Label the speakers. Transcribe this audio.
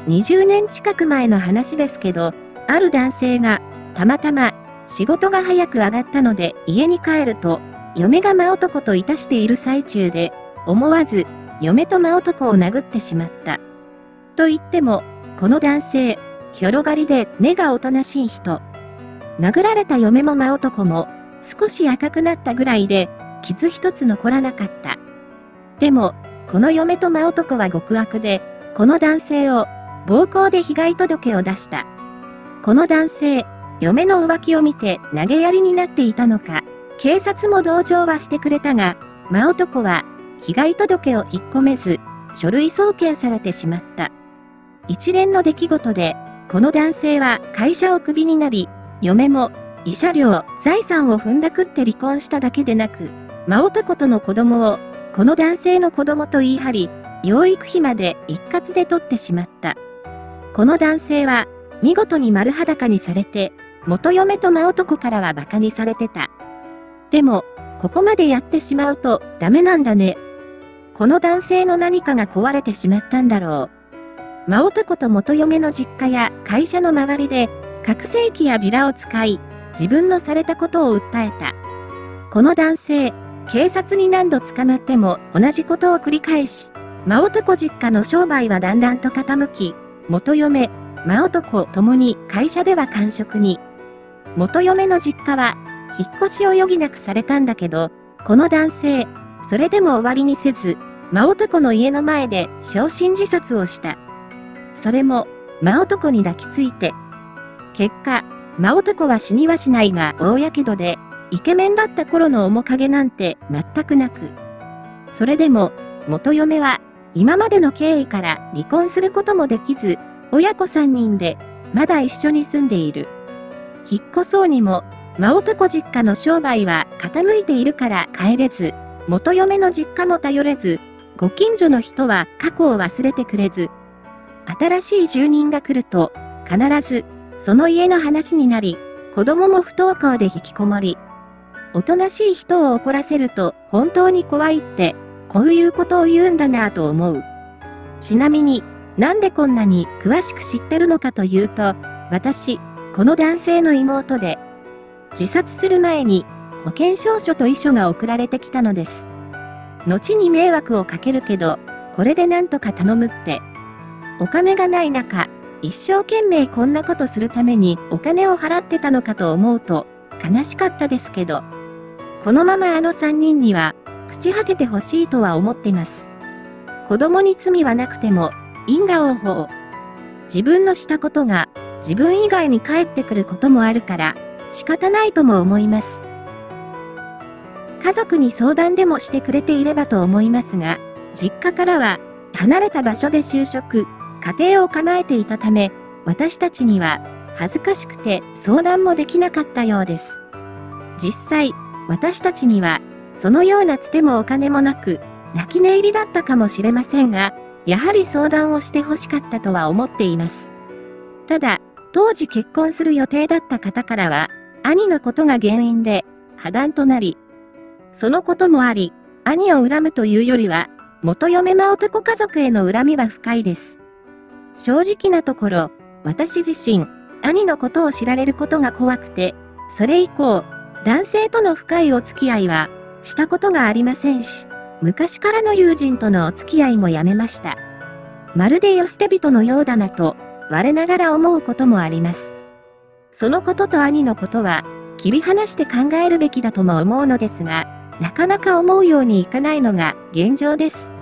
Speaker 1: 20年近く前の話ですけど、ある男性が、たまたま、仕事が早く上がったので家に帰ると、嫁が真男といたしている最中で、思わず、嫁と真男を殴ってしまった。と言っても、この男性、広がりで根がおとなしい人。殴られた嫁も真男も、少し赤くなったぐらいで、傷一つ残らなかった。でも、この嫁と真男は極悪で、この男性を、暴行で被害届を出した。この男性、嫁の浮気を見て投げやりになっていたのか、警察も同情はしてくれたが、真男は、被害届を引っ込めず、書類送検されてしまった。一連の出来事で、この男性は会社をクビになり、嫁も、慰謝料、財産を踏んだくって離婚しただけでなく、真男との子供を、この男性の子供と言い張り、養育費まで一括で取ってしまった。この男性は、見事に丸裸にされて、元嫁と真男からは馬鹿にされてた。でも、ここまでやってしまうとダメなんだね。この男性の何かが壊れてしまったんだろう。真男と元嫁の実家や会社の周りで、拡声器やビラを使い、自分のされたことを訴えた。この男性、警察に何度捕まっても同じことを繰り返し、真男実家の商売はだんだんと傾き、元嫁、真男ともに会社では官職に。元嫁の実家は、引っ越しを余儀なくされたんだけど、この男性、それでも終わりにせず、真男の家の前で焼身自殺をした。それも、真男に抱きついて。結果、真男は死にはしないが大やけどで、イケメンだった頃の面影なんて全くなく。それでも、元嫁は、今までの経緯から離婚することもできず、親子3人で、まだ一緒に住んでいる。引っ越そうにも、真男実家の商売は傾いているから帰れず、元嫁の実家も頼れず、ご近所の人は過去を忘れてくれず、新しい住人が来ると、必ず、その家の話になり、子供も不登校で引きこもり、おとなしい人を怒らせると本当に怖いって、こういうことを言うんだなぁと思う。ちなみに、なんでこんなに詳しく知ってるのかというと、私、この男性の妹で、自殺する前に保険証書と遺書が送られてきたのです。後に迷惑をかけるけど、これでなんとか頼むって。お金がない中、一生懸命こんなことするためにお金を払ってたのかと思うと、悲しかったですけど、このままあの3人には、朽ち果ててほしいとは思ってます。子供に罪はなくても、因果応報。自分のしたことが、自分以外に返ってくることもあるから、仕方ないとも思います。家族に相談でもしてくれていればと思いますが、実家からは、離れた場所で就職、家庭を構えていたため、私たちには、恥ずかしくて相談もできなかったようです。実際、私たちには、そのようなつてもお金もなく、泣き寝入りだったかもしれませんが、やはり相談をしてほしかったとは思っています。ただ、当時結婚する予定だった方からは、兄のことが原因で破談となり、そのこともあり、兄を恨むというよりは、元嫁真男家族への恨みは深いです。正直なところ、私自身、兄のことを知られることが怖くて、それ以降、男性との深いお付き合いは、したことがありませんし、昔からの友人とのお付き合いもやめました。まるで世捨て人のようだなと、我ながら思うこともあります。そのことと兄のことは、切り離して考えるべきだとも思うのですが、なかなか思うようにいかないのが現状です。